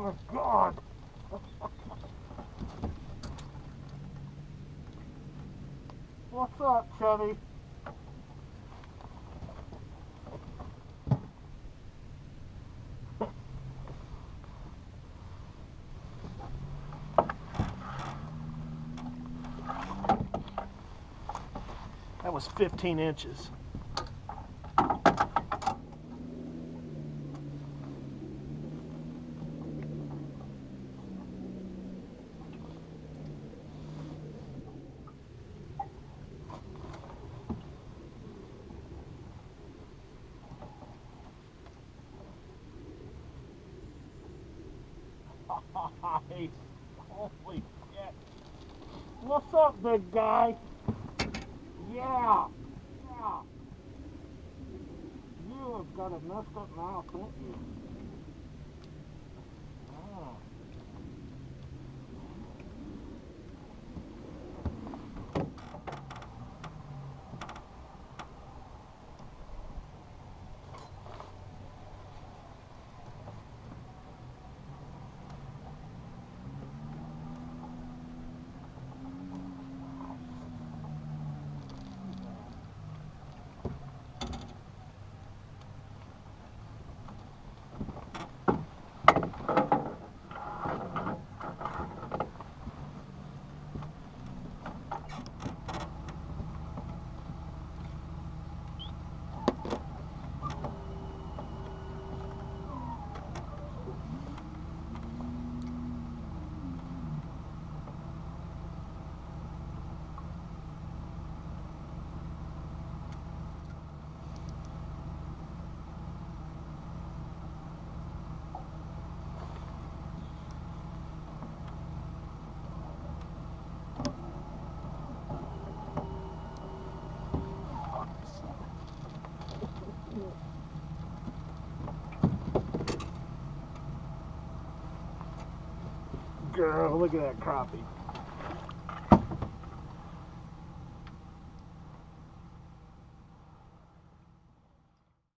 my God. What's up, Chevy? That was 15 inches. Holy shit. What's up, big guy? Yeah. Yeah. You have got a messed up mouth, don't you? Oh. Girl, look at that crappie.